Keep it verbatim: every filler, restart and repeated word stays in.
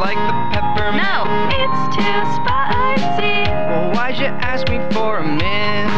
like the peppermint. No, it's too spicy. Well, why'd you ask me for a mint?